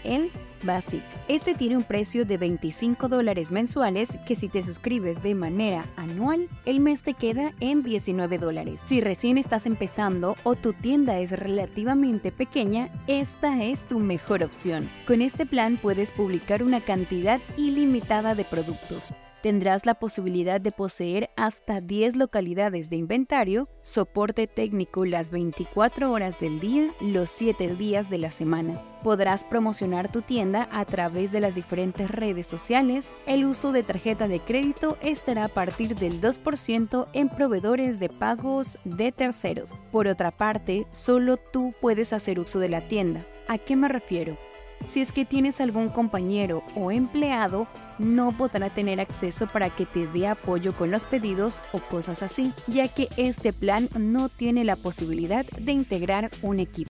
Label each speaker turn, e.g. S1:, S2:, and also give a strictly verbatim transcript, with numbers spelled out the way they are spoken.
S1: el Basic. Este tiene un precio de veinticinco dólares mensuales que si te suscribes de manera anual, el mes te queda en diecinueve dólares. Si recién estás empezando o tu tienda es relativamente pequeña, esta es tu mejor opción. Con este plan puedes publicar una cantidad ilimitada de productos. Tendrás la posibilidad de poseer hasta diez localidades de inventario, soporte técnico las veinticuatro horas del día, los siete días de la semana. Podrás promocionar tu tienda a través de las diferentes redes sociales. El uso de tarjeta de crédito estará a partir del dos por ciento en proveedores de pagos de terceros. Por otra parte, solo tú puedes hacer uso de la tienda. ¿A qué me refiero? Si es que tienes algún compañero o empleado, no podrá tener acceso para que te dé apoyo con los pedidos o cosas así, ya que este plan no tiene la posibilidad de integrar un equipo.